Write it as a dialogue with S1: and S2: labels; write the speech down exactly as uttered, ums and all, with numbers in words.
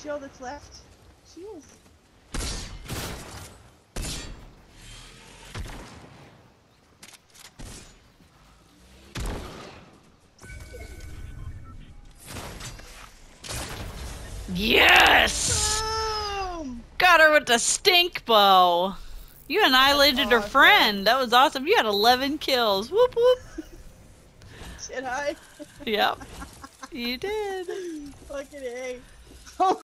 S1: shield that's left. Jeez.
S2: Yes!
S1: Boom!
S2: Got her with the stink bow. You annihilated her
S1: awesome.
S2: friend. That was awesome. You had eleven kills. Whoop whoop.
S1: Did I?
S2: Yep. You did.
S1: Fucking A.